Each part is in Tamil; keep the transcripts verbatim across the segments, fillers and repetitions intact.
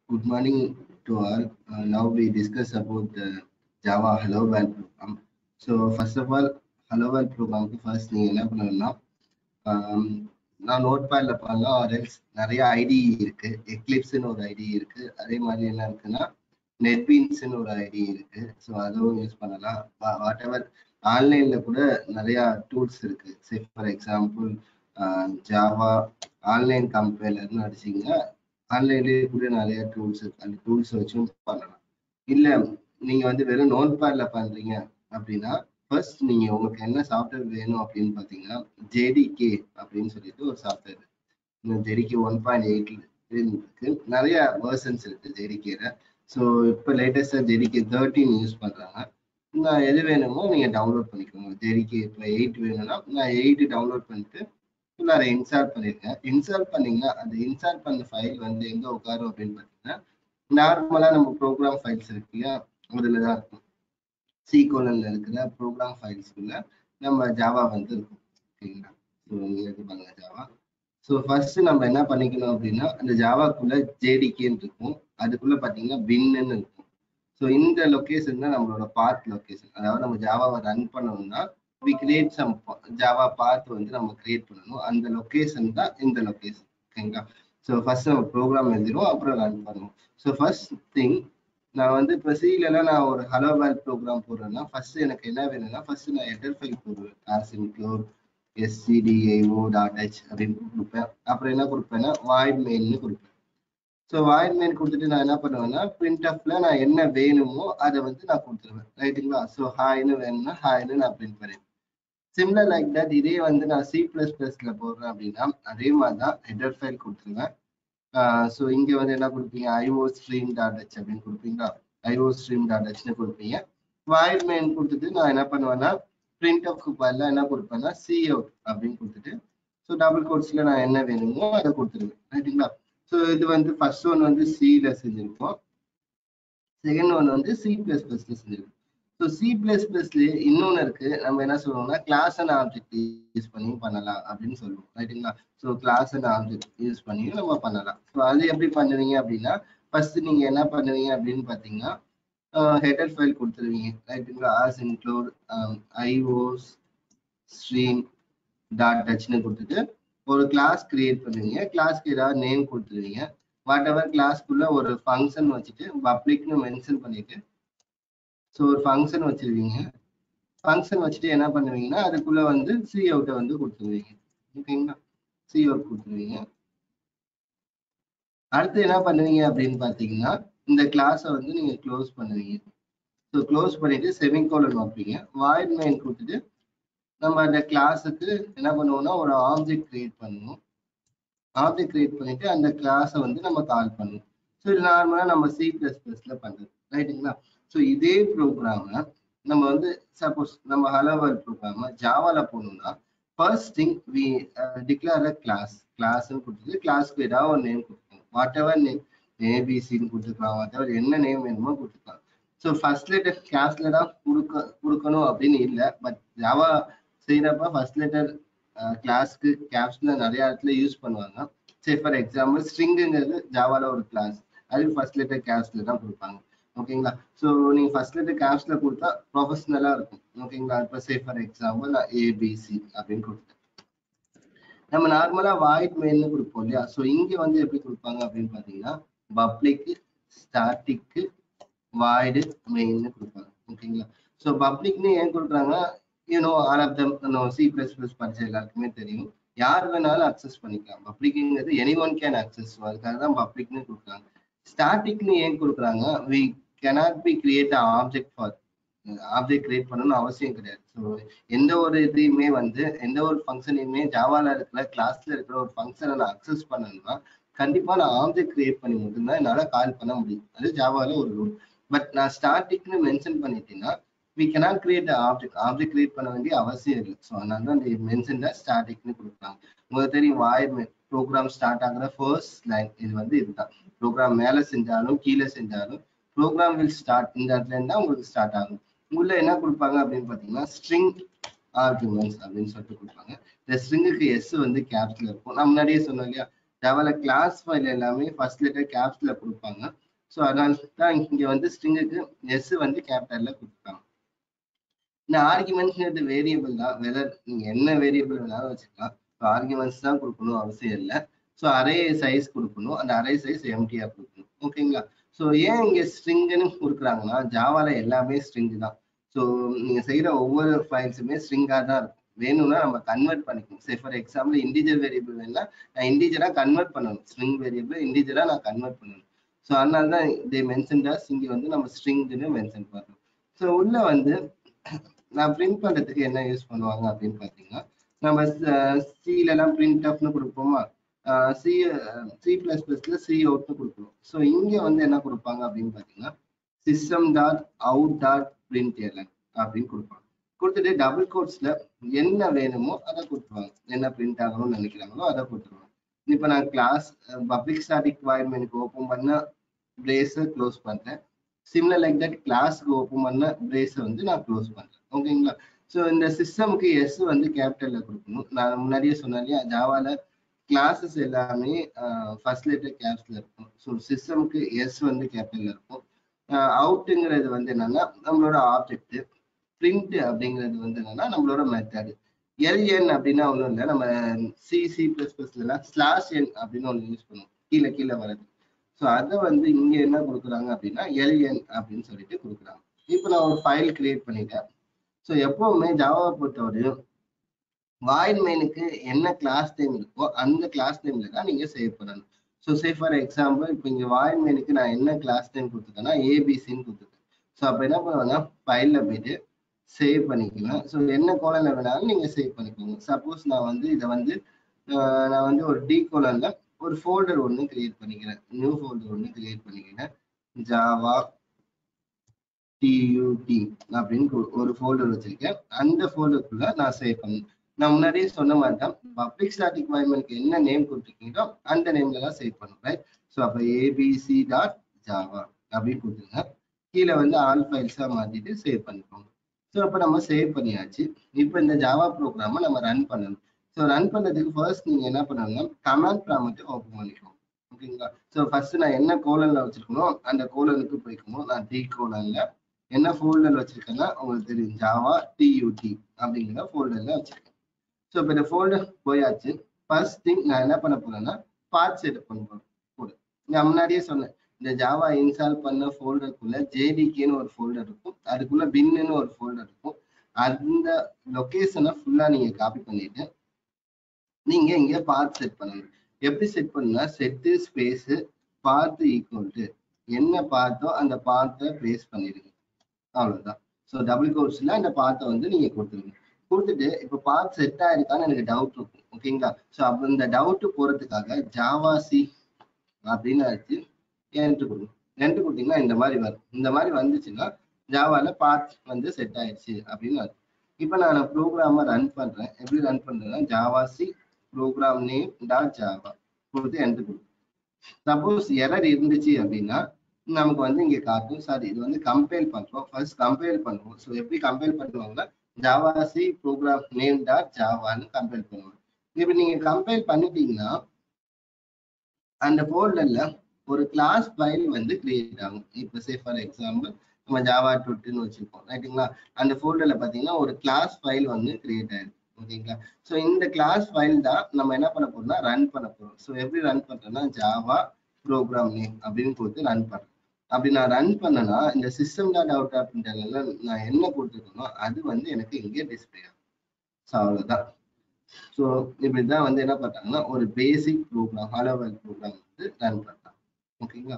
Good morning to all. Uh, now we discuss about the Java Hello World program. So first of all, Hello World program first நீங்க என்ன பண்ணணும்னா நான் நோட் பேட்ல பண்ணலாம் ஆர்எல்ஸ் நிறைய ஐடி இருக்கு. எக்லிப்ஸ்னு ஒரு ஐடி இருக்கு. அதே மாதிரி என்ன இருக்குன்னா நெட்பீன்ஸ்னு ஒரு ஐடி இருக்கு. ஸோ அதுவும் யூஸ் பண்ணலாம். வாட் எவர் ஆன்லைன்ல கூட நிறைய டூல்ஸ் இருக்கு. Say for example Java online கம்பைலர்னு அடிச்சிங்கன்னா ஆன்லைன்லேயே கூட நிறைய டூல்ஸ் இருக்கு. அந்த டூல்ஸ் வச்சும் பண்ணலாம். இல்லை நீங்க வந்து வெறும் நோட் பேட்ல பண்றீங்க அப்படின்னா ஃபர்ஸ்ட் நீங்க உங்களுக்கு என்ன சாஃப்ட்வேர் வேணும் அப்படின்னு பாத்தீங்கன்னா ஜேடிகே அப்படின்னு சொல்லிட்டு ஒரு software. JDK one point eight இருக்கு. நிறைய வெர்ஷன்ஸ் இருக்கு ஜேடிகேல. ஸோ இப்போ லேட்டஸ்டா ஜேடிகே தேர்ட்டின் யூஸ் பண்றாங்க. நான் எது வேணுமோ நீங்க டவுன்லோட் பண்ணிக்கோங்க. ஜேடிகே இப்போ எயிட் வேணும்னா நான் எயிட் டவுன்லோட் பண்ணிட்டு அதை இன்ஸ்டால் பண்ணிருக்கேன். இன்ஸ்டால் பண்ணீங்கன்னா அந்த இன்ஸ்டால் பண்ண ஃபைல் வந்து எங்க உட்காரும் அப்படின்னு பாத்தீங்கன்னா நார்மலா நம்ம ப்ரோக்ராம் ஃபைல்ஸ் இருக்கு இல்லையா, அதுலதான் இருக்கும். சி கோலன்ல இருக்கிற ப்ரோக்ராம் ஃபைல்ஸ்குள்ள நம்ம ஜாவா வந்து இருக்கும். ஓகேங்களா? ஸோ இங்க இருக்கு பாருங்க ஜாவா. ஸோ ஃபர்ஸ்ட் நம்ம என்ன பண்ணிக்கணும் அப்படின்னா அந்த ஜாவாக்குள்ள ஜேடிகேன்னு இருக்கும். அதுக்குள்ள பாத்தீங்கன்னா பின்னு இருக்கும். ஸோ இந்த லொக்கேஷன் தான் நம்மளோட பாத் லொக்கேஷன். அதாவது நம்ம ஜாவாவை ரன் பண்ணணும்னா we create some Java path வந்து நம்ம கிரியேட் பண்ணணும். அந்த லொக்கேஷன் தான் இந்த லொக்கேஷன். ஓகேங்களா? ஸோ ஃபர்ஸ்ட் நம்ம ப்ரோக்ராம் எழுதிடுவோம், அப்புறம் ரன் பண்ணுவோம். ஸோ ஃபர்ஸ்ட் திங் நான் வந்து இப்போ சிலலாம் நான் ஒரு ஹலோ வேர்ல்ட் ப்ரோக்ராம் போடுறேன்னா ஃபர்ஸ்ட் எனக்கு என்ன வேணும்னா ஃபர்ஸ்ட் நான் ஹெடர் ஃபைல் போடுவேன். As include stdio dot h அப்படின்னு கொடுப்பேன். அப்புறம் என்ன கொடுப்பேன்னா வாய்ட் மெயின்னு கொடுப்பேன். ஸோ வாய்ட் மெயின் கொடுத்துட்டு நான் என்ன பண்ணுவேன்னா பிரிண்ட் ஆஃப்ல நான் என்ன வேணுமோ அதை வந்து நான் கொடுத்துருவேன். ரைட்டுங்களா? ஸோ ஹாய்னு வேணும்னா ஹாய்னு நான் பிரிண்ட் பண்ணுவேன். சிம்லர் லைக் தட் இதே வந்து நான் சி பிளஸ் பிளஸ்ல போடுறேன் அப்படின்னா அதே மாதிரி தான் ஹெடர் ஃபைல் கொடுத்துருவேன். ஸோ இங்கே வந்து என்ன கொடுப்பீங்க ஐஓ ஸ்ட்ரீம் டாட் ஹெச் அப்படின்னு கொடுப்பீங்களா, ஐஓ ஸ்ட்ரீம் டாட் ஹெச்னு கொடுப்பீங்க. வாய்ட் மெயின் கொடுத்துட்டு நான் என்ன பண்ணுவேன்னா பிரிண்ட் ஆஃப் பதிலாக என்ன கொடுப்பேன்னா சி அவுட் அப்படின்னு கொடுத்துட்டு ஸோ டபுள் கோட்ஸ்ல நான் என்ன வேணுமோ அதை கொடுத்துருவேன். ரைட்டுங்களா? ஸோ இது வந்து ஃபர்ஸ்ட் ஒன் வந்து சில செஞ்சிருக்கோம், செகண்ட் ஒன் வந்து சி பிளஸ் பிளஸ்ல செஞ்சிருக்கோம். ஸோ சி பிளஸ் பிளஸ்ல இன்னொன்று இருக்கு. நம்ம என்ன சொல்லுவோம்னா கிளாஸ் அண்ட் ஆப்ஜெக்ட் யூஸ் பண்ணி பண்ணலாம் அப்படின்னு சொல்லுவோம். ரைட்டுங்களா? So class and object use பண்ணி நம்ம பண்ணலாம். ஸோ அது எப்படி பண்ணுவீங்க அப்படின்னா ஃபர்ஸ்ட் நீங்க என்ன பண்ணுவீங்க அப்படின்னு பாத்தீங்கன்னா ஹெடர் ஃபைல் கொடுத்துருவீங்க. ரைட்டுங்களா? Hash include iostream dot ஹெச்னு கொடுத்துட்டு ஒரு கிளாஸ் கிரியேட் பண்ணுவீங்க. கிளாஸ்க்கு ஏதாவது நேம் கொடுத்துருவீங்க. வாட் எவர் கிளாஸ்க்குள்ள ஒரு ஃபங்க்ஷன் வச்சுட்டு பப்ளிக்னு மென்ஷன் பண்ணிட்டு ஸோ ஒரு ஃபங்க்ஷன் வச்சிருவீங்க. ஃபங்க்ஷன் வச்சுட்டு என்ன பண்ணுவீங்கன்னா அதுக்குள்ள வந்து சி அவுட்டை வந்து கொடுத்துருவீங்க. ஓகேங்களா? சி அவுட் கொடுத்துருவீங்க. அடுத்து என்ன பண்ணுவீங்க அப்படின்னு பாத்தீங்கன்னா இந்த கிளாஸை வந்து நீங்க க்ளோஸ் பண்ணுவீங்க. ஸோ க்ளோஸ் பண்ணிட்டு செமிகோலன் வைப்பீங்க. வாய்ட் மெயின் கொடுத்துட்டு நம்ம அந்த கிளாஸுக்கு என்ன பண்ணுவோம்னா ஒரு ஆப்ஜெக்ட் கிரியேட் பண்ணுவோம். ஆப்ஜெக்ட் கிரியேட் பண்ணிட்டு அந்த கிளாஸை வந்து நம்ம கால் பண்ணுவோம். ஸோ இது நார்மலா நம்ம சி பிளஸ் பிளஸ்ல பண்றது. ரைட்டுங்களா? ஸோ இதே ப்ரோக்ராம நம்ம வந்து சப்போஸ் நம்ம ஹலோ வேர்ல்ட் ப்ரோக்ராம ஜாவால போகணும்னா first thing we declare a class. கிளாஸ்ன்னு கொடுத்துட்டு கிளாஸ்க்கு ஏதாவது ஒரு நேம் கொடுக்கணும். வாட் எவர் நேம் ஏபிசின்னு கொடுத்துக்கலாம், வாட் எவர் என்ன நேம் வேணுமோ கொடுத்துக்கலாம். ஸோ ஃபர்ஸ்ட் லெட்டர் கேப்ஸ்ல தான் கொடுக்க கொடுக்கணும் அப்படின்னு இல்லை. பட் ஜாவா செய்யறப்ப ஃபர்ஸ்ட் லெட்டர் கிளாஸ்க்கு கேப்ஸ்ல நிறைய இடத்துல யூஸ் பண்ணுவாங்க. சரி ஃபார் எக்ஸாம்பிள் ஸ்ட்ரிங்குங்கிறது ஜாவால ஒரு கிளாஸ், அது ஃபர்ஸ்ட் லெட்டர் கேப்ஸ்ல தான் கொடுப்பாங்க. ஓகேங்களா? ஸோ நீங்க ஃபர்ஸ்ட் லெட்டர் கேப்ஸ்ல கொடுத்தா ப்ரொஃபஷனலா இருக்கும். ஓகேங்களா? இப்போ சே ஃபார் எக்ஸாம்பிள் நான் ஏபிசி அப்படின்னு கொடுத்தேன். நம்ம நார்மலா வாய்ட் மெயின்னு கொடுப்போம் இல்லையா? ஸோ இங்க வந்து எப்படி கொடுப்பாங்க அப்படின்னு பாத்தீங்கன்னா பப்ளிக் ஸ்டாட்டிக் வாய்டு மெயின்னு கொடுப்பாங்க. ஓகேங்களா? ஸோ பப்ளிக்னு ஏன் கொடுக்குறாங்க, you know all of them C plus plus படிச்ச எல்லாருக்குமே தெரியும், யார் வேணாலும் அக்சஸ் பண்ணிக்கலாம். பப்ளிக்ங்கிறது எனி ஒன் கேன் அக்சஸ். அதுக்காக தான் பப்ளிக்னு கொடுக்குறாங்க. ஸ்டாட்டிக்னு ஏன் கொடுக்குறாங்க, we cannot be create an object for object create பண்ணணும்னு அவசியம் கிடையாது. ஸோ எந்த ஒரு இதையுமே வந்து எந்த ஒரு ஃபங்க்ஷனையுமே ஜாவால இருக்கிற கிளாஸ்ல இருக்கிற ஒரு ஃபங்க்ஷனை நான் அக்சஸ் பண்ணணும்னா கண்டிப்பா நான் ஆப்ஜெக்ட் கிரியேட் பண்ணி மட்டும்தான் என்னால கால் பண்ண முடியும். அது ஜாவால ஒரு ரூல். பட் நான் ஸ்டாட்டிக்னு மென்ஷன் பண்ணிட்டேன்னா we cannot create an object. Object create பண்ண வேண்டிய அவசியம் இல்லை. ஸோ அதனால தான் இந்த மென்ஷன் ஸ்டாட்டிக்னு கொடுக்குறாங்க. உங்களுக்கு தெரியும் வாய்ட் ப்ரோக்ராம் ஸ்டார்ட் ஆகுற ஃபர்ஸ்ட் லைன் இது வந்து இதுதான். ப்ரோக்ராம் மேல செஞ்சாலும் கீழே செஞ்சாலும் ப்ரோக்ராம் வில் ஸ்டார்ட் இந்த இடத்துல இருந்தா உங்களுக்கு ஸ்டார்ட் ஆகும். உள்ள என்ன கொடுப்பாங்க அப்படின்னு பாத்தீங்கன்னா ஸ்ட்ரிங் ஆர்குமெண்ட்ஸ் அப்படின்னு சொல்லிட்டு கொடுப்பாங்க. இந்த ஸ்ட்ரிங்குக்கு எஸ் வந்து கேப்ஸ்ல இருக்கும். நான் முன்னாடியே சொன்னோம் இல்லையா, ஜாவால கிளாஸ் ஃபைல் எல்லாமே ஃபர்ஸ்ட் லெட்டர் கேப்ஸ்ல கொடுப்பாங்க. ஸோ அதனால தான் இங்க வந்து ஸ்ட்ரிங்குக்கு எஸ் வந்து கேபிட்டல்ல கொடுத்துருக்காங்க. இந்த ஆர்குமெண்ட்ஸ்ங்கிறது வேரியபிள் தான், வெதர் நீங்க என்ன வேரியபிள் வேணாலும் வச்சுக்கலாம். ஸோ ஆர்குமெண்ட்ஸ் தான் கொடுக்கணும் அவசியம் இல்லை. ஸோ அரே சைஸ் கொடுக்கணும், அந்த அரே சைஸ் எம்டியா கொடுக்கணும். ஓகேங்களா? ஸோ ஏன் இங்க ஸ்ட்ரிங்னு கொடுக்குறாங்கன்னா ஜாவால எல்லாமே ஸ்ட்ரிங் தான். ஸோ நீங்க செய்யற ஒவ்வொரு ஃபைல்ஸுமே ஸ்ட்ரிங்கா தான் இருக்கும். வேணும்னா நம்ம கன்வெர்ட் பண்ணிக்கணும். Say for example integer variable வேணும்னா நான் இன்டிஜரா கன்வெர்ட் பண்ணணும், ஸ்ட்ரிங் வேரியபிள் இன்டிஜரா நான் கன்வெர்ட் பண்ணணும். ஸோ அதனால தான் இதே மென்ஷன் டாஸ் இங்க வந்து நம்ம ஸ்ட்ரிங்னு மென்ஷன் பண்ணணும். ஸோ உள்ள வந்து நான் பிரிண்ட் பண்றதுக்கு என்ன யூஸ் பண்ணுவாங்க அப்படின்னு பாத்தீங்கன்னா, நம்ம சில எல்லாம் பிரிண்ட் ஆஃப்னு கொடுப்போமா, சி சி பிளஸ் பிளஸ்ல சி அவுட்னு கொடுக்கணும். ஸோ இங்க வந்து என்ன கொடுப்பாங்க அப்படின்னு பாத்தீங்கன்னா, system dot out dot println அப்படின்னு கொடுப்பாங்க. கொடுத்துட்டு டபுள் கோட்ஸ்ல என்ன வேணுமோ அதை கொடுத்துருவாங்க, என்ன பிரிண்ட் ஆகணும்னு நினைக்கிறாங்களோ அதை கொடுத்துருவாங்க. இப்போ நான் கிளாஸ் பப்ளிக் ஸ்டாட்டிக் வாய்மெனுக்கு ஓப்பன் பண்ண பிரேஸை க்ளோஸ் பண்றேன். சிமிலர் லைக் தட் கிளாஸ்க்கு ஓப்பன் பண்ண பிரேஸை வந்து நான் க்ளோஸ் பண்றேன். ஓகேங்களா? ஸோ இந்த சிஸ்டமுக்கு எஸ் வந்து கேபிட்டல்ல கொடுக்கணும். நான் முன்னாடியே சொன்னேன் இல்லையா, ஜாவால கிளாஸஸ் எல்லாமே ஃபர்ஸ்ட் லெட்டர் கேப்ஸ்ல இருக்கும். ஸோ சிஸ்டமுக்கு எஸ் வந்து கேபிட்டல்ல இருக்கும். அவுட்டுங்கிறது வந்து என்னன்னா நம்மளோட ஆப்ஜெக்ட், பிரிண்ட் அப்படிங்கிறது வந்து என்னன்னா நம்மளோட மெத்தட். எல்என் அப்படின்னா ஒன்றும் இல்லை, நம்ம சி சி பிளஸ் பிளஸ்ல ஸ்லாஷ் என் அப்படின்னு ஒன்று யூஸ் பண்ணுவோம், கீழே கீழே வர்றது. ஸோ அதை வந்து இங்க என்ன கொடுக்குறாங்க அப்படின்னா எல்என் அப்படின்னு சொல்லிட்டு கொடுக்குறாங்க. இப்போ நான் ஒரு ஃபைல் கிரியேட் பண்ணிட்டேன். ஸோ எப்பவுமே ஜாவா பொறுத்தவரையும் வாய்ட் மெயினுக்கு என்ன கிளாஸ் நேம் இருக்கோ அந்த கிளாஸ் நேம்ல தான் நீங்க சேவ் பண்ணணும். ஸோ சே ஃபார் எக்ஸாம்பிள் இப்போ இங்க வாய்ட் மெயினுக்கு நான் என்ன கிளாஸ் நேம் கொடுத்துருக்கேன்னா ஏபிசின்னு கொடுத்துருக்கேன். ஸோ அப்போ என்ன பண்ணுவேன்னா ஃபைல்ல போயிட்டு சேவ் பண்ணிக்குவேன். ஸோ என்ன கோலன்ல வேணாலும் நீங்க சேவ் பண்ணிக்கோங்க. சப்போஸ் நான் வந்து இதை வந்து நான் வந்து ஒரு டி கோலன்ல ஒரு ஃபோல்டர் ஒன்று கிரியேட் பண்ணிக்கிறேன், நியூ ஃபோல்டர் ஒன்று கிரியேட் பண்ணிக்கிறேன், ஜாவா டியூடி அப்படின்னு ஒரு ஃபோல்டர் வச்சிருக்கேன். அந்த ஃபோல்டருக்குள்ள நான் சேவ் பண்ணேன். நான் முன்னாடியே சொன்ன மாதிரி தான் பப்ளிக் ஸ்டாட்டிக் வாய்மெனுக்கு என்ன நேம் கொடுத்துருக்கீங்களோ அந்த நேம்ல தான் சேவ் பண்ணும், ரைட்? ஸோ அப்போ ஏபிசி டாட் ஜாவா அப்படின்னு கொடுத்துருங்க. கீழே வந்து ஆல் ஃபைல்ஸா மாத்திட்டு சேவ் பண்ணிக்கோங்க. ஸோ அப்போ நம்ம சேவ் பண்ணியாச்சு. இப்போ இந்த ஜாவா ப்ரோக்ராமை நம்ம ரன் பண்ணணும். ஸோ ரன் பண்ணதுக்கு ஃபர்ஸ்ட் நீங்க என்ன பண்ணணும்னா கமாண்ட் ப்ராம்ப்ட் ஓப்பன் பண்ணிக்கணும். ஓகேங்களா? ஸோ ஃபர்ஸ்ட் நான் என்ன கோலன்ல வச்சிருக்கணும் அந்த கோலனுக்கு போய்க்கணும். நான் டி கோலன்ல என்ன ஃபோல்டர் வச்சிருக்கேன்னா உங்களுக்கு தெரியும், ஜாவா டியூடி அப்படிங்கிற ஃபோல்டர்ல வச்சிருக்கேன். ஸோ இப்போ இந்த ஃபோல்டர் போயாச்சு. ஃபர்ஸ்ட் திங் நான் என்ன பண்ண போறேன்னா பாத் செட்டப் பண்ண போறேன். நான் முன்னாடியே சொன்னேன், இந்த ஜாவா இன்ஸ்டால் பண்ண ஃபோல்டருக்குள்ள ஜேடிகேன்னு ஒரு ஃபோல்டர் இருக்கும், அதுக்குள்ள பின்னு ஒரு ஃபோல்டர் இருக்கும். அந்த லொகேஷனை ஃபுல்லா நீங்க காப்பி பண்ணிட்டு நீங்க இங்க பாத் செட் பண்ணணும். எப்படி செட் பண்ணா set space path equal to என்ன பார்த்தோ அந்த பாத்தை பேஸ்ட் பண்ணிடுங்க, அவ்வளவுதான். ஸோ டபுள் கோட்ஸ்ல அந்த பாத்தை வந்து நீங்க கொடுத்துருங்க. கொடுத்துட்டு இப்போ பாத் செட் ஆயிருக்கான்னு எனக்கு டவுட் இருக்கும். ஓகேங்களா? ஸோ அப்போ இந்த டவுட் போறதுக்காக ஜாவா சி அப்படின்னு ஆச்சு என்ட்ரு கொடுங்க. என்ட்ரு கொடுத்தீங்கன்னா இந்த மாதிரி வரும். இந்த மாதிரி வந்துச்சுன்னா ஜாவால பாத் வந்து செட் ஆயிடுச்சு அப்படின்னு அர்த்தம். இப்போ நான் ப்ரோக்ராமை ரன் பண்றேன். எப்படி ரன் பண்றேன்னா javac program name dot Java கொடுத்து என்ட்ரு கொடுக்கும். சப்போஸ் எரர் இருந்துச்சு அப்படின்னா நமக்கு வந்து இங்க காட்டும், சாரி இது வந்து கம்பைல் பண்றோம். ஃபர்ஸ்ட் கம்பைல் பண்ணுவோம். ஸோ எப்படி கம்பைல் பண்ணுவாங்கன்னா javac program name dot ஜாவான்னு கம்பைல் பண்ணுவோம். இப்போ நீங்க கம்பைல் பண்ணிட்டீங்கன்னா அந்த ஃபோல்டர்ல ஒரு கிளாஸ் ஃபைல் வந்து கிரியேட் ஆகும். இப்போ சே ஃபார் எக்ஸாம்பிள் நம்ம ஜாவா டுட்டுன்னு வச்சிருக்கோம், ரைட்டுங்களா? அந்த ஃபோல்டர்ல பாத்தீங்கன்னா ஒரு கிளாஸ் ஃபைல் வந்து கிரியேட் ஆயிருக்கு. ஓகேங்களா? ஸோ இந்த கிளாஸ் ஃபைல் தான் நம்ம என்ன பண்ண போறோம்னா ரன் பண்ண போறோம். ஸோ எப்படி ரன் பண்றோம்னா ஜாவா ப்ரோக்ராம் நேம் அப்படின்னு கொடுத்து ரன் பண்றேன். அப்படி நான் ரன் பண்ணனா இந்த சிஸ்டம் டாட் அவுட் அப்படின்றதுல நான் என்ன கொடுத்துருக்கனோ அது வந்து எனக்கு இங்கே டிஸ்பிளே ஆகும். ஸோ அவ்வளவுதான். ஸோ இப்படிதான் வந்து என்ன பண்றாங்கன்னா ஒரு basic program hello world program வந்து ரன் பண்றாங்க. ஓகேங்களா?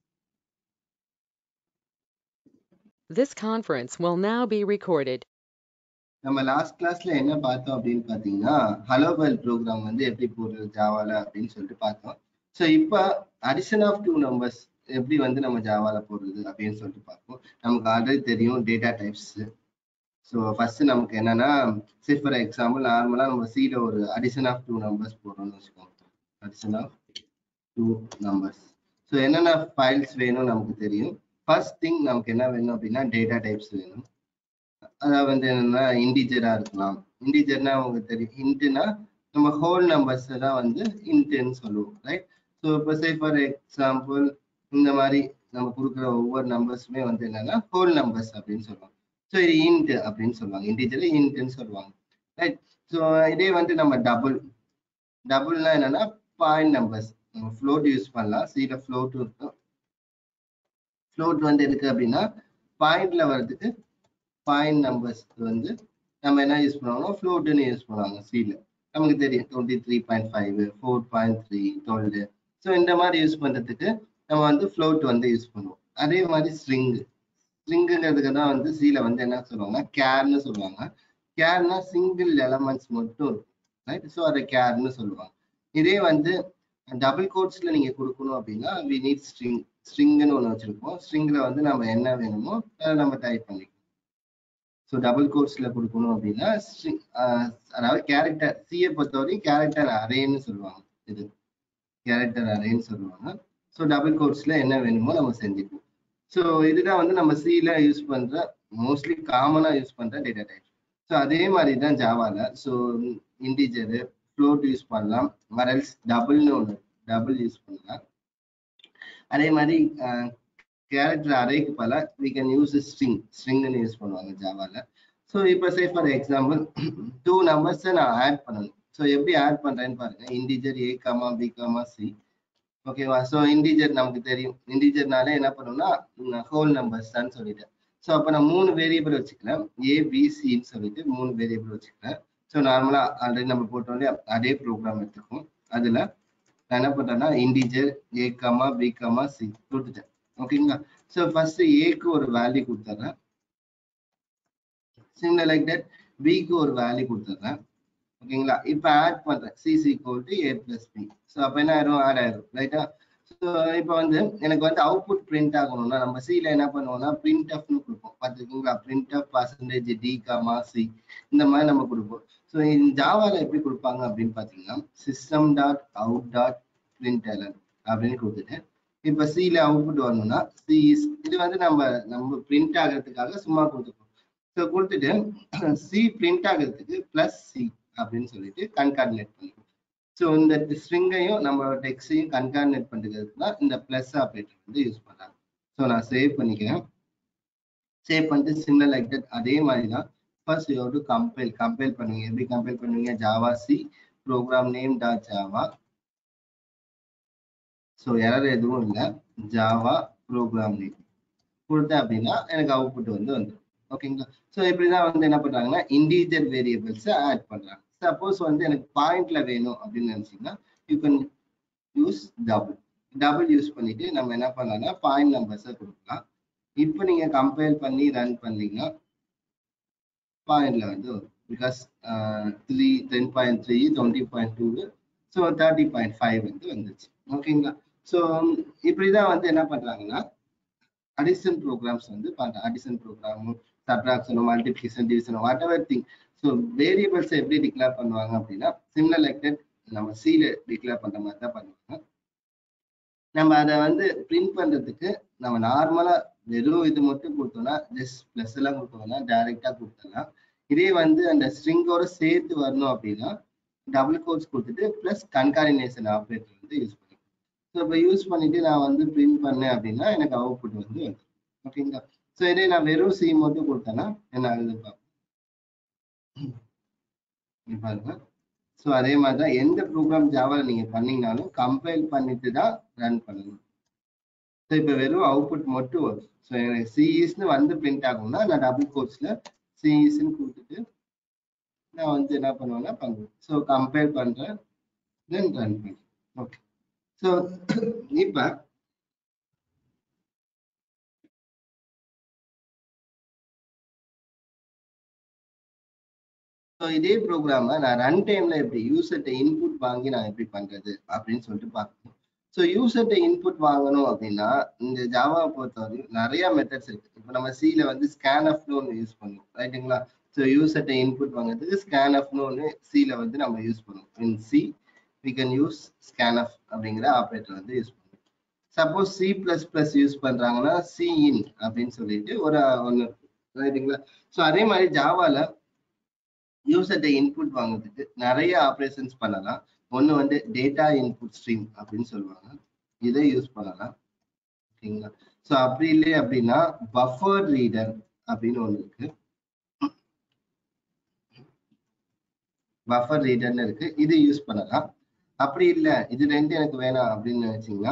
This conference will now be recorded. நம்ம லாஸ்ட் கிளாஸ்ல என்ன பார்த்தோம் அப்படின்னு பாத்தீங்கன்னா ஹலோ வேர்ல்ட் ப்ரோக்ராம் வந்து எப்படி போடுறது ஜாவால அப்படின்னு சொல்லிட்டு பார்த்தோம். ஸோ இப்போ அடிஷன் ஆஃப் டூ நம்பர்ஸ் எப்படி வந்து நம்ம ஜாவால போடுறது அப்படின்னு சொல்லிட்டு பார்ப்போம். நமக்கு ஆல்ரெடி தெரியும் டேட்டா டைப்ஸ். ஸோ ஃபர்ஸ்ட் நமக்கு என்னன்னா சே ஃபார் எக்ஸாம்பிள் நார்மலா நம்ம சீல ஒரு அடிஷன் ஆஃப் டூ நம்பர்ஸ் போடுறோம்னு வச்சுக்கோங்க. Addition of two numbers. So என்னென்ன ஃபைல்ஸ் வேணும் நமக்கு தெரியும். ஃபர்ஸ்ட் திங் நமக்கு என்ன வேணும் அப்படின்னா டேட்டா டைப்ஸ் வேணும். அதாவது வந்து என்னன்னா இன்டிஜரா இருக்கலாம். இன்டிஜர்னா உங்களுக்கு தெரியும், இன்ட்னா நம்ம ஹோல் நம்பர்ஸ் தான் வந்து இன்ட்னு சொல்லுவோம், ரைட்? ஸோ இப்போ சே ஃபார் எக்ஸாம்பிள் இந்த மாதிரி நம்ம கொடுக்குற ஒவ்வொரு நம்பர்ஸுமே வந்து என்னன்னா ஹோல் நம்பர்ஸ் அப்படின்னு சொல்லுவாங்க. ஸோ இது இன்ட் அப்படின்னு சொல்லுவாங்க, இன்டிஜரை இன்ட்னு சொல்லுவாங்க, ரைட்? ஸோ இதே வந்து நம்ம டபுள் டபுள்னா என்னன்னா பாயிண்ட் நம்பர்ஸ். நம்ம ஃப்ளோட் யூஸ் பண்ணலாம், சீல ஃப்ளோட் இருக்கும். ஃப்ளோட் வந்து எதுக்கு அப்படின்னா பாயிண்ட்ல வர்றதுக்கு பாயிண்ட் நம்பர்ஸ் வந்து நம்ம என்ன யூஸ் பண்ணுவாங்கன்னா ஃப்ளோட்னு யூஸ் பண்ணுவாங்க. சீல நமக்கு தெரியும் twenty three point five four point three twelve. So இந்த மாதிரி யூஸ் பண்றதுக்கு நம்ம வந்து ஃப்ளோட் வந்து யூஸ் பண்ணுவோம். அதே மாதிரி ஸ்ட்ரிங் ஸ்ட்ரிங்குங்கிறதுக்கு தான் வந்து சீல வந்து என்ன சொல்லுவாங்கன்னா கேர்னு சொல்லுவாங்க. கேர்னா சிங்கிள் எலமெண்ட்ஸ் மட்டும் இருக்கும், ரைட்? ஸோ அதை கேர்னு சொல்லுவாங்க. இதே வந்து டபுள் கோட்ஸ்ல நீங்க கொடுக்கணும் அப்படின்னா வி நீட் ஸ்ட்ரிங் ஸ்ட்ரிங்னு ஒன்று வச்சிருப்போம். ஸ்ட்ரிங்ல வந்து நம்ம என்ன வேணுமோ அதை நம்ம டைப் பண்ணிக்கலாம். ஸோ டபுள் கோட்ஸ்ல கொடுக்கணும் அப்படின்னா ஸ்ட்ரிங், அதாவது கேரக்டர், சியை பொறுத்தவரைக்கும் கேரக்டர் அரேன்னு சொல்லுவாங்க. இது கேரக்டர் அரேன்னு சொல்லுவாங்க. ஸோ டபுள் கோட்ஸ்ல என்ன வேணுமோ நம்ம செஞ்சுப்போம். ஸோ இதுதான் வந்து நம்ம சில யூஸ் பண்ற மோஸ்ட்லி காமனா யூஸ் பண்ற டேட்டா டைப். ஸோ அதே மாதிரி தான் ஜாவால. ஸோ இன்டிஜரு ஃப்ளோட் யூஸ் பண்ணலாம், வரல்ஸ் டபுள்னு ஒன்று டபுள் யூஸ் பண்ணலாம். அதே மாதிரி கேரக்டர் அரேக்கு பல we can use a string ஸ்ட்ரிங்னு யூஸ் பண்ணுவாங்க ஜாவால. ஸோ இப்போ சே ஃபார் எக்ஸாம்பிள் டூ நம்பர்ஸை நான் ஆட் பண்ணணும். ஸோ எப்படி ஆட் பண்றேன்னு பாருங்க. Integer A comma B comma C, ஓகேவா? ஸோ இன்டிஜர் நமக்கு தெரியும், இன்டிஜர்னாலே என்ன பண்ணணும்னா ஹோல் நம்பர்ஸ் தான் சொல்லிட்டேன். ஸோ அப்போ நான் மூணு வேரியபிள் வச்சுக்கிறேன், ஏ பி சின்னு சொல்லிட்டு மூணு வேரியபிள் வச்சுக்கிறேன். ஸோ நார்மலா ஆல்ரெடி நம்ம போட்டோம்ல அதே ப்ரோக்ராம் எடுத்துக்கும். அதுல நான் என்ன பண்றேன்னா integer A comma B comma C கொடுத்துட்டேன், ஓகேங்களா? ஸோ ஃபர்ஸ்ட் ஏக்கு ஒரு வேல்யூ கொடுத்துட்றேன், சிமிலர் லைக் தட் பிக்கு ஒரு வேல்யூ கொடுத்துட்றேன், ஓகேங்களா? இப்போ ஆட் பண்றேன் C C equal to A plus B. So அப்போ என்ன ஆயிரும், ஆட் ஆயிரும், ரைட்டா? ஸோ இப்போ வந்து எனக்கு வந்து அவுட்புட் பிரிண்ட் ஆகணும்னா நம்ம சில என்ன பண்ணுவோம்னா பிரிண்ட் ஆஃப்னு கொடுப்போம், பார்த்துருக்கீங்களா? Printf percentage D comma C இந்த மாதிரி நம்ம கொடுப்போம். ஸோ இந்த ஜாவால எப்படி கொடுப்பாங்க அப்படின்னு பார்த்தீங்கன்னா system dot out dot println அப்படின்னு கொடுத்துட்டு இப்போ சில அவுட்புட் வரணும்னா சி இது வந்து நம்ம நம்ம பிரிண்ட் ஆகிறதுக்காக சும்மா கொடுத்துருக்கோம். ஸோ கொடுத்துட்டு சி பிரிண்ட் ஆகிறதுக்கு பிளஸ் சி அப்படின்னு சொல்லிட்டு கன்கார்டினேட் பண்ணிடுவோம். ஸோ இந்த ஸ்ட்ரிங்கையும் நம்ம டெக்ஸ்டையும் கன்கார்டினேட் பண்ணுறதுக்கு தான் இந்த பிளஸ் ஆப்ரேட்டர் வந்து யூஸ் பண்றாங்க. ஸோ நான் சேவ் பண்ணிக்கிறேன். சேவ் பண்ணிட்டு சிமிலர் லைக் தட் அதே மாதிரி தான் first you have to compile compile பண்ணுவீங்க. எப்படி கம்பைல் பண்ணுவீங்க? Javac program name dot Java. So error எதுவும் இல்லை, ஜாவா ப்ரோக்ராம் நேம் கொடுத்தேன் அப்படின்னா எனக்கு அவுட்புட் வந்து வந்துடும், ஓகேங்களா? ஸோ இப்படிதான் வந்து என்ன பண்றாங்கன்னா இன்டிஜர் வேரியபிள்ஸை ஆட் பண்றாங்க. சப்போஸ் வந்து எனக்கு பாயிண்ட்ல வேணும் அப்படின்னு நினைச்சீங்கன்னா you can use double double use பண்ணிட்டு நம்ம என்ன பண்ணலாம்னா பாயிண்ட் நம்பர்ஸை கொடுக்கலாம். இப்போ நீங்க கம்பைல் பண்ணி ரன் பண்ணீங்கன்னா பாயிண்ட்ல வந்து வரும். Because three ten point three twenty point two so thirty point five வந்து வந்துச்சு, ஓகேங்களா? ஸோ இப்படிதான் வந்து என்ன பண்றாங்கன்னா அடிஷன் ப்ரோக்ராம்ஸ் வந்து பண்றாங்க. Addition program, subtraction, multiplication, division, whatever thing. So variables எப்படி டிக்ளேர் பண்ணுவாங்க அப்படின்னா சிமிலர் லைக் தட் நம்ம சில டிக்ளேர் பண்ற மாதிரி தான் பண்ணுவாங்க. நம்ம அதை வந்து பிரிண்ட் பண்றதுக்கு நம்ம நார்மலா வெறும் இது மட்டும் கொடுத்தோம்னா ஜஸ்ட் பிளஸ் எல்லாம் கொடுத்தோம்னா டைரக்டா கொடுத்துடலாம். இதே வந்து அந்த ஸ்ட்ரிங்கோட சேர்த்து வரணும் அப்படின்னா டபுள் கோட்ஸ் கொடுத்துட்டு பிளஸ் கன்காரினேஷன் ஆப்ரேட்டர் வந்து யூஸ் பண்ணிக்கலாம். ஸோ இப்போ யூஸ் பண்ணிட்டு நான் வந்து பிரிண்ட் பண்ணேன் அப்படின்னா எனக்கு அவுட்புட் வந்து வந்துடும், ஓகேங்களா? ஸோ இதே நான் வெறும் சி மட்டும் கொடுத்தேன்னா என்ன ஆகுது பாருங்க. ஸோ அதே மாதிரி தான் எந்த ப்ரோக்ராம் ஜாவால நீங்க பண்ணீங்கனாலும் கம்பைல் பண்ணிட்டு தான் ரன் பண்ணணும். ஸோ இப்போ வெறும் அவுட்புட் மட்டும் வரும். ஸோ எனக்கு சிஇஸ்ன்னு வந்து பிரிண்ட் ஆகும்னா நான் டபுள் கோட்ஸ்ல சிஇஸ்ன்னு கொடுத்துட்டு நான் வந்து என்ன பண்ணுவேன்னா பண்ணுவேன். ஸோ கம்பைல் பண்றேன், தென் ரன் பண்ணுறேன், ஓகே. ஸோ இப்போ ஸோ இதே ப்ரோக்ராமை நான் ரன் டைம்ல எப்படி யூசர்ட்ட இன்புட் வாங்கி நான் எப்படி பண்றது அப்படின்னு சொல்லிட்டு பார்க்கணும். ஸோ யூசர்ட்ட இன்புட் வாங்கணும் அப்படின்னா இந்த ஜாவாவை பொறுத்தவரைக்கும் நிறைய மெத்தட்ஸ் இருக்கு. இப்போ நம்ம சில வந்து ஸ்கேன்எஃப்னு ஒன்று யூஸ் பண்ணுவோம், ரைட்டுங்களா? ஸோ யூசர்ட்ட இன்புட் வாங்குறதுக்கு ஸ்கேன்எஃப்னு ஒன்று சில வந்து நம்ம யூஸ் பண்ணுவோம். In C we can use scanf அப்படிங்கிற ஆப்ரேட்டர் வந்து யூஸ் பண்ணுவோம். Suppose C plus plus use பண்றாங்கன்னா சி இன் அப்படின்னு சொல்லிட்டு ஒரு ஒன்று இருக்கு, ரைட்டுங்களா? ஸோ அதே மாதிரி ஜாவால யூசர்ட்ட இன்புட் வாங்குறதுக்கு நிறைய ஆப்ரேஷன்ஸ் பண்ணலாம். ஒண்ணு வந்து டேட்டா இன்புட் ஸ்ட்ரீம் அப்படின்னு சொல்லுவாங்க, இதை யூஸ் பண்ணலாம். ஓகேங்களா? ஸோ அப்படி இல்லை அப்படின்னா பஃபர் ரீடர் அப்படின்னு ஒண்ணு இருக்கு. பஃபர் ரீடர்னு இருக்கு, இது யூஸ் பண்ணலாம். அப்படி இல்லை இது ரெண்டு எனக்கு வேணாம் அப்படின்னு நினைச்சீங்கன்னா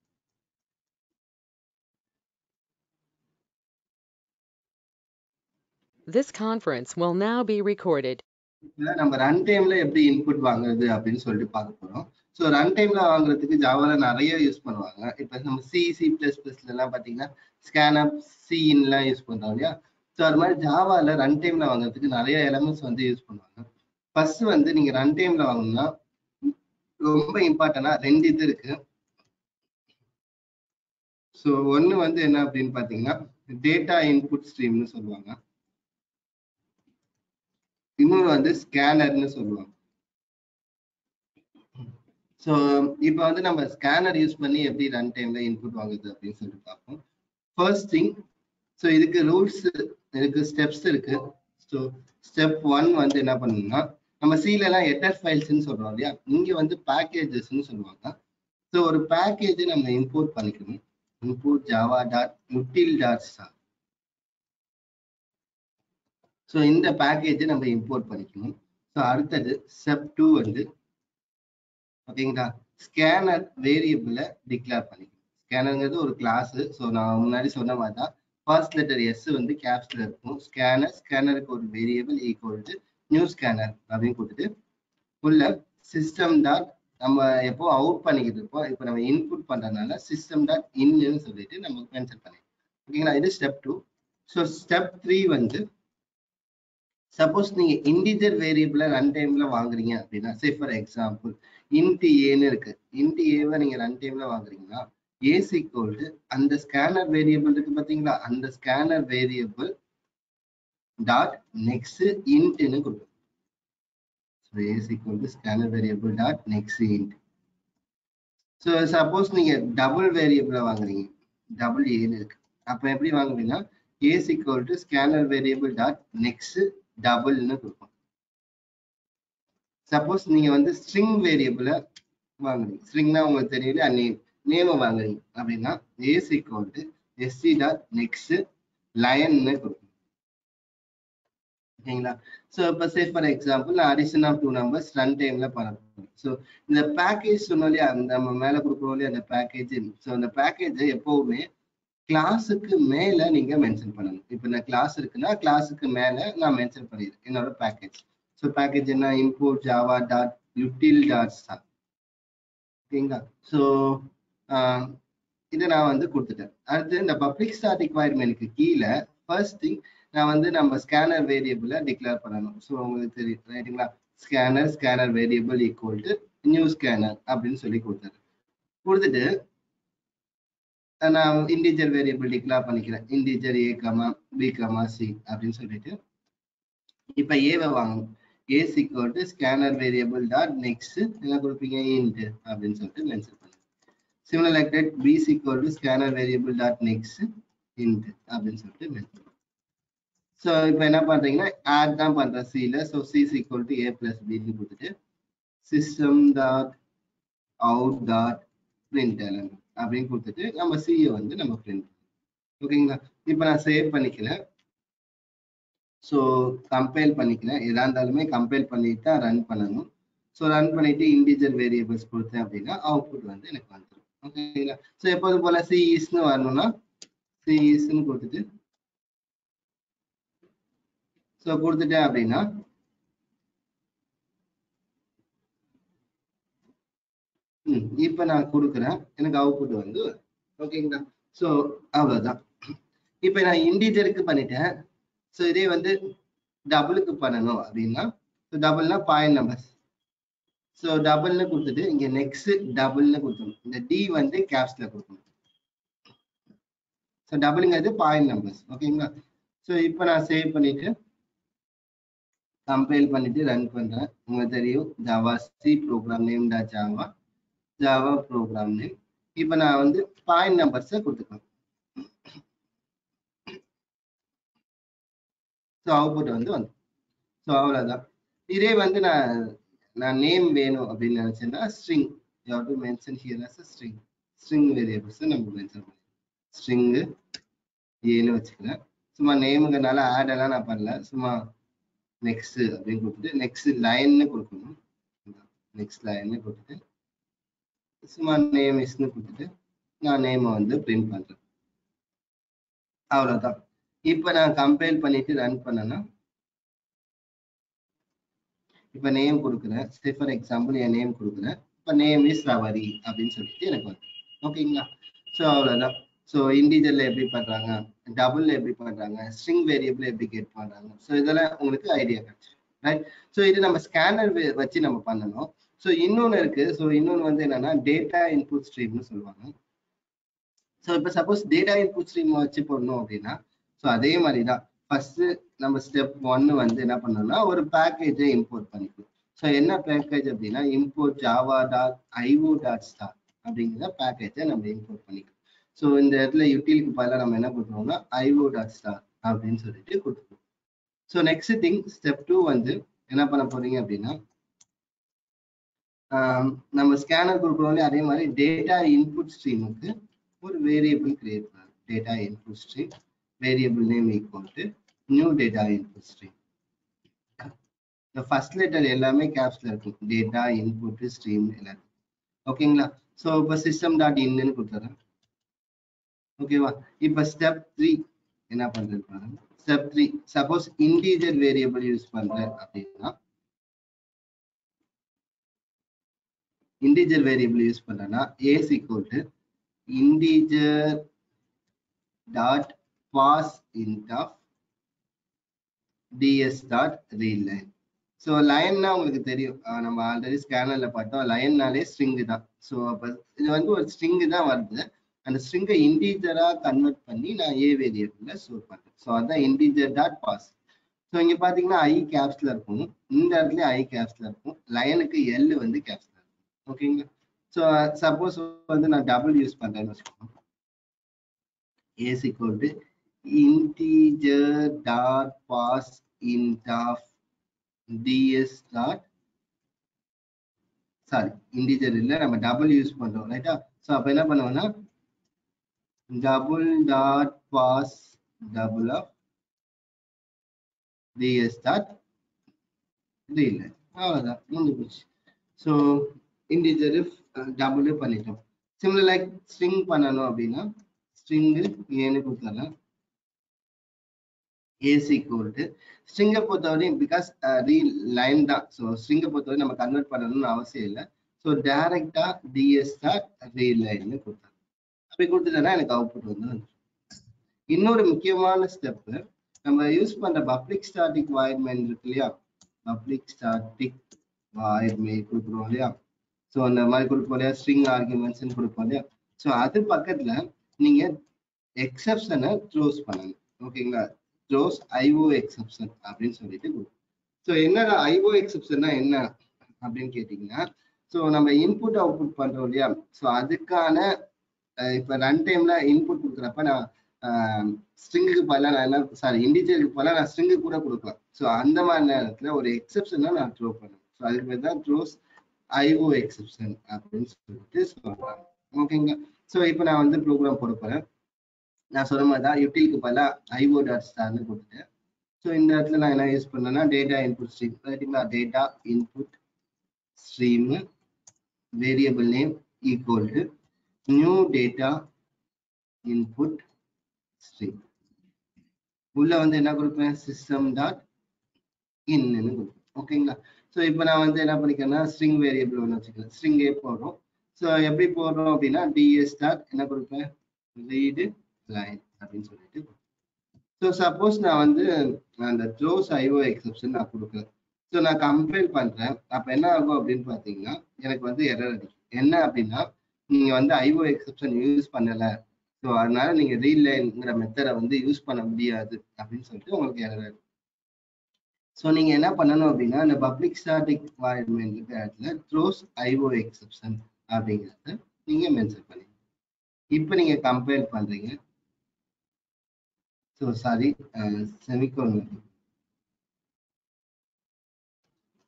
This conference will now be recorded. நம்ம ரன் டைம்ல எப்படி இன்புட் வாங்குறது அப்படின்னு சொல்லிட்டு பார்க்க போறோம். ஸோ ரன் டைம்ல வாங்குறதுக்கு ஜாவால நிறைய யூஸ் பண்ணுவாங்க. இப்போ நம்ம சி சி பிளஸ் பிளஸ்ல எல்லாம் பாத்தீங்கன்னா ஸ்கேனப் சின்லாம் யூஸ் பண்றோம் இல்லையா? ஸோ அது மாதிரி ஜாவால ரன் டைம்ல வாங்குறதுக்கு நிறைய எலமெண்ட்ஸ் வந்து யூஸ் பண்ணுவாங்க. ஃபர்ஸ்ட் வந்து நீங்க ரன் டைம்ல வாங்கணும்னா ரொம்ப இம்பார்ட்டன்டா ரெண்டு இது இருக்கு. ஸோ ஒன்னு வந்து என்ன அப்படின்னு பாத்தீங்கன்னா டேட்டா இன்புட் ஸ்ட்ரீம்னு சொல்லுவாங்க, இன்னொரு வந்து ஸ்கேனர்னு சொல்லுவாங்க. ஸோ இப்போ வந்து நம்ம ஸ்கேனர் யூஸ் பண்ணி எப்படி ரன் டைம்ல இன்புட் வாங்குது அப்படின்னு சொல்லிட்டு பார்ப்போம். ஃபர்ஸ்ட் திங், ஸோ இதுக்கு ரூல்ஸ் இருக்கு, ஸ்டெப்ஸ் இருக்கு. ஸோ ஸ்டெப் ஒன் வந்து என்ன பண்ணணும்னா நம்ம சீல எல்லாம் ஹெடர் ஃபைல்ஸ்ன்னு சொல்றோம் இல்லையா, இங்க வந்து பேக்கேஜஸ்ன்னு சொல்லுவாங்க. ஸோ ஒரு பேக்கேஜ் நம்ம இம்போர்ட் பண்ணிக்கணும். Import Java dot util dot star. So இந்த பேக்கேஜ் நம்ம இம்போர்ட் பண்ணிக்கணும். ஸோ அடுத்தது ஸ்டெப் டூ வந்து ஓகேங்களா, ஸ்கேனர் வேரியபிளை டிக்ளேர் பண்ணிக்கணும். ஸ்கேனருங்கிறது ஒரு கிளாஸ். ஸோ நான் முன்னாடி சொன்ன மாதிரி தான் ஃபர்ஸ்ட் லெட்டர் எஸ் வந்து கேப்ஸ்ல இருக்கும். ஸ்கேனர், ஸ்கேனருக்கு ஒரு variable equal to new scanner அப்படின்னு கொடுத்துட்டு உள்ள சிஸ்டம் டாட் நம்ம எப்போ அவுட் பண்ணிக்கிட்டு இருப்போம், இப்போ நம்ம இன்புட் பண்றதுனால சிஸ்டம் டாட் இன்னு சொல்லிட்டு நம்ம மென்ஷன் பண்ணிக்கலாம். ஓகேங்களா, இது step two. So step three வந்து சப்போஸ் நீங்க இன்டிஜர் வேரியபிளை ரன் டைம்ல வாங்குறீங்க அப்படின்னா, சே ஃபார் எக்ஸாம்பிள் இன்ட் ஏன்னு இருக்கு, இன்ட் ஏவை நீங்க ரன் டைம்ல வாங்குறீங்கன்னா ஏஸ் ஈக்குவல் டு அந்த ஸ்கேனர் வேரியபிள் இருக்கு பாத்தீங்களா, அந்த ஸ்கேனர் வேரியபிள் டாட் நெக்ஸ்ட் இன்ட்னு கொடுக்கும். So A is equal to scanner variable dot next int. So suppose நீங்க டபுள் வேரியபிளை வாங்குறீங்க, டபுள் ஏன்னு இருக்கு, அப்ப எப்படி வாங்குவீங்கன்னா A is equal to scanner variable dot next டபுள்னு கொடுக்கும். சப்போஸ் நீங்க வந்து ஸ்ட்ரிங் வேரியபிளை வாங்குறீங்க, ஸ்ட்ரிங்னா உங்களுக்கு தெரியல நேம், நேமை வாங்குறீங்க அப்படின்னா A is equal to SC dot next லயன்னு கொடுக்கும். ஓகேங்களா, ஸோ இப்போ சே ஃபார் எக்ஸாம்பிள் நான் addition of two numbers run டைம்ல பண்ண. ஸோ இந்த பேக்கேஜ் சொன்னோம் இல்லையா, நம்ம மேல கொடுக்குறோம் இல்லையா அந்த பேக்கேஜ். ஸோ அந்த பேக்கேஜ் எப்பவுமே கிளாஸுக்கு மேல நீங்க மென்ஷன் பண்ணணும். இப்போ இந்த கிளாஸ் இருக்குன்னா கிளாஸுக்கு மேல நான் மென்ஷன் பண்ணிடுறேன் என்னோட பேக்கேஜ். ஸோ பேக்கேஜ் என்ன, import Java dot util dot star. ஓகேங்களா, ஸோ இதை நான் வந்து கொடுத்துட்டேன். அடுத்து இந்த பப்ளிக் ஸ்டார் ரிக்வயர்மெண்ட்க்கு கீழே ஃபர்ஸ்ட் திங் நான் வந்து நம்ம ஸ்கேனர் வேரியபிளை டிக்ளேர் பண்ணணும். ஸோ உங்களுக்கு தெரியும் ரைட்டுங்களா, scanner scanner variable equal to new scanner அப்படின்னு சொல்லி கொடுத்தாரு. கொடுத்துட்டு நான் இன்டிஜர் வேரியபிள் டிக்ளேர் பண்ணிக்கிறேன், integer A comma B comma C அப்படின்னு சொல்லிட்டு இப்ப ஏவை வாங்கணும். A is equal to scanner variable dot next என்ன கொடுப்பீங்க, இன்ட் அப்படின்னு சொல்லிட்டு மென்ஷன் பண்ணுங்க. Similar like that B is equal to scanner variable dot next int அப்படின்னு சொல்லிட்டு மென்ஷன். ஸோ இப்போ என்ன பண்றீங்கன்னா ஆட் தான் பண்றேன் சில. So C is equal to A plus பின்னு கொடுத்துட்டு system dot out dot println அப்படின்னு கொடுத்துட்டு நம்ம சியை வந்து நம்ம பிரிண்ட். ஓகேங்களா, இப்போ நான் சேவ் பண்ணிக்கிறேன். ஸோ கம்பைல் பண்ணிக்கிறேன், எதா இருந்தாலுமே கம்பைல் பண்ணிட்டு தான் ரன் பண்ணணும். ஸோ ரன் பண்ணிட்டு இன்டிஜர் வேரியபிள்ஸ் கொடுத்தேன் அப்படின்னா அவுட்புட் வந்து எனக்கு வந்துடும். ஓகேங்களா, ஸோ எப்போதும் போல சி இஸ்ன்னு வரணும்னா சி இஸ்ன்னு கொடுத்துட்டு ஸோ கொடுத்துட்டேன் அப்படின்னா ம் இப்போ நான் கொடுக்குறேன், எனக்கு அவுட்புட் வந்து. ஓகேங்களா, ஸோ அவ்வளோதான். இப்போ நான் இன்டிஜருக்கு பண்ணிட்டேன். ஸோ இதே வந்து டபுளுக்கு பண்ணணும் அப்படின்னா டபுள்னா பாயிண்ட் நம்பர்ஸ். ஸோ டபுள்னு கொடுத்துட்டு இங்க நெக்ஸ்ட் டபுள்னு கொடுக்கணும், இந்த டி வந்து கேப்ஸ்ல கொடுக்கணும். ஸோ டபுளுங்கிறது பாயிண்ட் நம்பர்ஸ். ஓகேங்களா, ஸோ இப்போ நான் சேவ் பண்ணிட்டு கம்பைல் பண்ணிட்டு ரன் பண்றேன். உங்களுக்கு தெரியும் javac program name dot Java Java program name. இப்போ நான் வந்து பாயிண்ட் நம்பர்ஸை கொடுத்துக்கலாம். ஸோ அவுட்புட் வந்து வந்து ஸோ அவ்வளோதான். இதே வந்து நான் நான் நேம் வேணும் அப்படின்னு நினைச்சேன்னா string you have to mention here as a string string வேரியபிள்ஸ் நம்ம மென்ஷன் பண்ணலாம். ஸ்ட்ரிங் ஏன்னு வச்சுக்கிறேன். சும்மா நேமுங்கனால ஆட் எல்லாம் நான் பண்ணல. சும்மா நெக்ஸ்ட் அப்படின்னு கொடுத்துட்டு நெக்ஸ்ட் லைன்னு கொடுக்கணும். நெக்ஸ்ட் லைன்னு கொடுத்துட்டு சும்மா நேம் இஸ்ன்னு கொடுத்துட்டு நான் நேமை வந்து பிரிண்ட் பண்றேன். அவ்வளவுதான். இப்ப நான் கம்பைல் பண்ணிட்டு ரன் பண்ணேன்னா இப்ப நேம் கொடுக்குறேன். சே ஃபார் எக்ஸாம்பிள் என் நேம் கொடுக்குறேன். இப்ப நேம் இஸ் ரவரி அப்படின்னு சொல்லிட்டு எனக்கு வந்து ஓகேங்களா. ஸோ அவ்வளவுதான். ஸோ இன்டிஜர்ல எப்படி பண்றாங்க, டபுள்ல எப்படி பண்றாங்க, ஸ்ட்ரிங் வேரியபிள் எப்படி கெட் பண்றாங்க, ஸோ இதெல்லாம் உங்களுக்கு ஐடியா கிடைச்சு ரைட். ஸோ இது நம்ம ஸ்கேனர் வச்சு நம்ம பண்ணணும். ஸோ இன்னொன்னு இருக்கு. ஸோ இன்னொன்னு வந்து என்னன்னா டேட்டா இன்புட் ஸ்ட்ரீம்னு சொல்லுவாங்க. ஸோ இப்போ சப்போஸ் டேட்டா இன்புட் ஸ்ட்ரீம் வச்சு போடணும் அப்படின்னா ஸோ அதே மாதிரி தான் ஃபர்ஸ்ட் நம்ம ஸ்டெப் ஒன்னு வந்து என்ன பண்ணணும்னா ஒரு பேக்கேஜை இம்போர்ட் பண்ணிக்கணும். ஸோ என்ன பேக்கேஜ் அப்படின்னா import Java dot IO dot star அப்படிங்கிற பேக்கேஜை நம்ம இம்போர்ட் பண்ணிக்கணும். ஸோ இந்த இடத்துல யூட்டிலுக்கு பதிலாக நம்ம என்ன கொடுக்கணும்னா ஐஓ டாட் ஸ்டார் அப்படின்னு சொல்லிட்டு கொடுத்துருவோம். So next thing step two வந்து என்ன பண்ண போறீங்க அப்படின்னா நம்ம ஸ்கேனர் கொடுக்குறோம் அதே மாதிரி டேட்டா இன்புட் ஸ்ட்ரீமுக்கு ஒரு வேரியபிள் கிரியேட் பண்ணலாம். Data input stream variable name equal to new data input stream. இந்த ஃபர்ஸ்ட் லெட்டர் எல்லாமே கேப்ஸ்ல இருக்கும். டேட்டா இன்புட் ஸ்ட்ரீம் எல்லாமே ஓகேங்களா. ஸோ இப்போ சிஸ்டம் டாட் இன்னு கொடுத்துறேன். ஓகேவா. இப்போ ஸ்டெப் த்ரீ என்ன பண்றது பாருங்க. Step three suppose integer variable use பண்றேன் அப்படின்னா இன்டீஜர் வேரியபிள் யூஸ் பண்றேன்னா a is equal to integer dot pass int of ds dot read line. So லைன்னா உங்களுக்கு தெரியும், நம்ம ஆல்ரெடி ஸ்கேனர்ல பார்த்தோம். லைன்னாலே ஸ்ட்ரிங் தான். ஸோ அப்போ இது வந்து ஒரு ஸ்ட்ரிங் தான் வருது. அந்த ஸ்ட்ரிங்கை இன்டீஜரா கன்வெர்ட் பண்ணி நான் ஏ வேரியபிள்ல ஸ்டோர் பண்றேன். ஸோ அதான் இன்டீஜர் டாட் பாஸ். ஸோ இங்க பாத்தீங்கன்னா ஐ கேப்ஸ்ல இருக்கும், இந்த இடத்துல ஐ கேப்ஸ்ல இருக்கும், லைனுக்கு எல் வந்து கேப்ஸ்ல இருக்கும். ஓகேங்களா. ஸோ சப்போஸ் வந்து நான் டபுள் யூஸ் பண்றேன்னு வச்சுக்கோங்க. is equal to integer dot pass int of ds dot sorry integer இல்ல நம்ம double யூஸ் பண்றோம் ரைட்டா. சோ அப்ப என்ன பண்ணுவோம்னா double dot pass double of ds dot read line. அவ்வளவுதான் முடிஞ்சு போச்சு. ஸோ இன்டிஜர் டபுள் பண்ணிட்டோம். சிமிலர் லைக் ஸ்ட்ரிங் பண்ணணும் அப்படின்னா ஸ்ட்ரிங் ஏன்னு கொடுத்தலாம். ஏஸ் ஈக்குவல் டு ஸ்ட்ரிங்கை பொறுத்தவரையும் பிகாஸ் ரீல் லைன் தான். ஸோ ஸ்ட்ரிங்கை பொறுத்தவரை நம்ம கன்வெர்ட் பண்ணணும்னு அவசியம் இல்லை. ஸோ டைரக்டா டிஎஸ் டாட் ரீல் லைன்னு கொடுத்தாங்க. அப்படி கொடுத்துட்டேன்னா எனக்கு அவுட்புட் வந்து இன்னொரு முக்கியமான ஸ்டெப் நம்ம யூஸ் பண்ற பப்ளிக் ஸ்டாட்டிக் வாய்ட் மெயின் இருக்கு இல்லையா. பப்ளிக் ஸ்டாட்டிக் வாய்ட் மெயின் கொடுக்குறோம் இல்லையா. ஸோ அந்த மாதிரி கொடுப்போம் இல்லையா, ஸ்ட்ரிங் ஆர்குமெண்ட்ஸ் கொடுப்போம் இல்லையா. ஸோ அது பக்கத்துல நீங்க எக்ஸப்ஷனை க்ளோஸ் பண்ணணும். ஓகேங்களா. க்ளோஸ் ஐஓ எக்ஸப்ஷன் அப்படின்னு சொல்லிட்டு கொடுக்கும். ஸோ என்னடா ஐஓ எக்ஸப்ஷன்னா என்ன அப்படின்னு கேட்டீங்கன்னா, ஸோ நம்ம இன்புட் அவுட்புட் பண்றோம் இல்லையா. ஸோ அதுக்கான இப்போ ரன் டைம்ல இன்புட் கொடுக்குறப்ப நான் ஸ்ட்ரிங்குக்கு பதிலாக நான் என்ன சாரி இண்டிஜுவலுக்கு பதிலாக நான் ஸ்ட்ரிங்கு கூட கொடுக்கலாம். ஸோ அந்த மாதிரி நேரத்துல ஒரு எக்ஸப்ஷனை நான் த்ரோ பண்ணுவேன். ஸோ அதுக்கு பேர் தான் க்ளோஸ் ஐஓ எக்ஸப்ஷன் அப்படின்னு சொல்லிட்டு சொல்றாங்க. ஓகேங்களா. ஸோ இப்போ நான் வந்து ப்ரோக்ராம் போட போறேன். நான் சொன்ன மாதிரி தான் யூட்டிலுக்கு பதிலாக ஐஓ டாட் ஸ்டார்னு கொடுத்துட்டேன். ஸோ இந்த இடத்துல நான் என்ன யூஸ் பண்ணேன்னா டேட்டா இன்புட் ஸ்ட்ரீம் ரைட்டுங்களா. Data input stream variable name equal to new data input stream. உள்ள வந்து என்ன கொடுப்பேன் சிஸ்டம் டாட் இன்னு கொடுப்பேன். ஓகேங்களா. ஸோ இப்போ நான் வந்து என்ன பண்ணிக்கிறேன்னா ஸ்ட்ரிங் வேரியபிள் ஒன்று வச்சுக்கிறேன். ஸ்ட்ரிங்கே போடுறோம். ஸோ எப்படி போடுறோம் அப்படின்னா டிஎஸ் டாட் என்ன கொடுப்பேன் ரீடு லைன் அப்படின்னு சொல்லிட்டு. ஸோ சப்போஸ் நான் வந்து அந்த க்ளோஸ் ஐஓ எக்ஸப்ஷன் நான் கொடுக்குறேன். ஸோ நான் கம்பைல் பண்றேன். அப்போ என்ன ஆகும் அப்படின்னு பார்த்தீங்கன்னா எனக்கு வந்து எரர் அடிக்கும். என்ன அப்படின்னா நீங்க வந்து ஐஓ எக்ஸப்ஷன் யூஸ் பண்ணல, ஸோ அதனால நீங்க ரீட் லைன்ங்கிற மெத்தடை வந்து யூஸ் பண்ண முடியாது அப்படின்னு சொல்லிட்டு உங்களுக்கு எரர் அடிக்கும். ஸோ நீங்க என்ன பண்ணணும் அப்படின்னா இந்த பப்ளிக் ஸ்டாட்டிக் வாய்ட் மெயின் இடத்துல க்ளோஸ் ஐஓ எக்ஸப்ஷன் அப்படிங்கிறத நீங்க மென்ஷன் பண்ணி இப்போ நீங்க கம்பைல் பண்றீங்க. ஸோ சாரி செமிகோலன்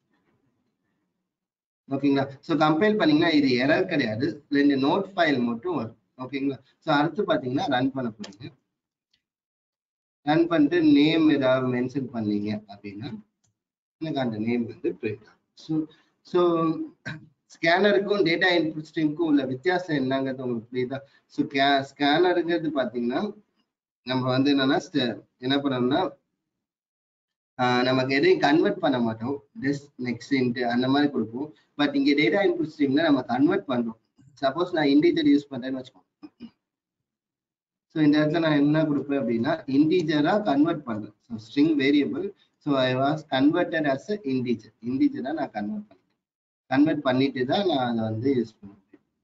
ஓகேங்களா. ஸோ கம்பைல் பண்ணீங்கன்னா இது எரர் கிடையாது, ரெண்டு நோட் ஃபைல் மட்டும் வரும். ஓகேங்களா. ஸோ அடுத்து பார்த்தீங்கன்னா ரன் பண்ண போறீங்க. ரன் பண்ணிட்டு நேம் ஏதாவது மென்ஷன் பண்ணீங்க அப்படின்னா எனக்கு அந்த நேம் வந்து பிரிண்ட் ஆகும். ஸோ ஸோ ஸ்கேனருக்கும் டேட்டா இன்புட் ஸ்ட்ரீமுக்கும் உள்ள வித்தியாசம் என்னங்கிறது உங்களுக்கு புரியுதா? ஸோ ஸ்கேனருங்கிறது பார்த்தீங்கன்னா நம்ம வந்து என்னன்னா என்ன பண்ணணும்னா நமக்கு எதையும் கன்வெர்ட் பண்ண மாட்டோம், ஜஸ்ட் நெக்ஸ்ட் அந்த மாதிரி கொடுப்போம். பட் இங்கே டேட்டா இன்புட் ஸ்ட்ரீம்ல நம்ம கன்வெர்ட் பண்றோம். சப்போஸ் நான் இன்டீஜர் யூஸ் பண்றேன்னு வச்சுக்கோங்க. ஸோ இந்த இடத்துல நான் என்ன கொடுப்பேன் அப்படின்னா இன்டீஜரா கன்வெர்ட் பண்றேன். So string variable. So I was converted as a integer. இன்டீஜரா நான் கன்வெர்ட் பண்ணேன். கன்வெர்ட் பண்ணிட்டு தான் நான் அதை வந்து யூஸ் பண்ணுவேன்.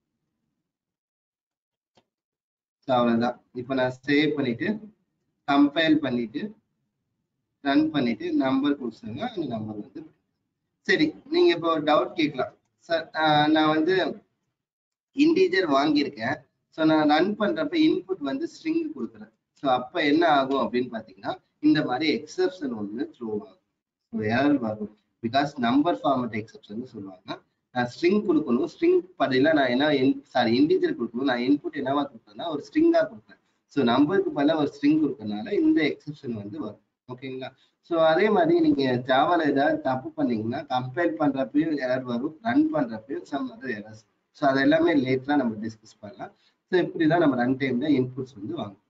ஸோ அவ்வளோதான். இப்போ நான் சேவ் பண்ணிட்டு கம்பைல் பண்ணிட்டு ரன் பண்ணிட்டு நம்பர் கொடுத்துருங்க. அந்த நம்பர் வந்து சரி. நீங்க இப்போ டவுட் கேட்கலாம், சார் நான் வந்து இன்டீஜர் வாங்கியிருக்கேன், ஸோ நான் ரன் பண்றப்ப இன்புட் வந்து ஸ்ட்ரிங் கொடுக்குறேன். ஸோ அப்போ என்ன ஆகும் அப்படின்னு பார்த்தீங்கன்னா இந்த மாதிரி எக்ஸப்ஷன் ஒன்று த்ரோ ஆகும். ஸோ எரர் வரும். பிகாஸ் நம்பர் ஃபார்மட் எக்ஸப்ஷன் சொல்லுவாங்க. நான் ஸ்ட்ரிங் கொடுக்கணும், ஸ்ட்ரிங் பதிலாக நான் என்ன சாரி இன்டீஜர் கொடுக்கணும், நான் இன்புட் என்னவா கொடுக்குறேன்னா ஒரு ஸ்ட்ரிங்காக கொடுக்குறேன். ஸோ நம்பருக்கு பதிலாக ஒரு ஸ்ட்ரிங் கொடுக்கறதுனால இந்த எக்ஸப்ஷன் வந்து வரும். ஓகேங்களா. ஸோ அதே மாதிரி நீங்க ஜாவால ஏதாவது தப்பு பண்ணீங்கன்னா கம்பைல் பண்றப்பயும் எரர் வரும், ரன் பண்றப்பயும் சம் அதர் எரர்ஸ். ஸோ அது எல்லாமே லேட்டரா நம்ம டிஸ்கஸ் பண்ணலாம். ஸோ இப்படிதான் நம்ம ரன் டைம்ல இன்புட்ஸ் வந்து வாங்கணும்.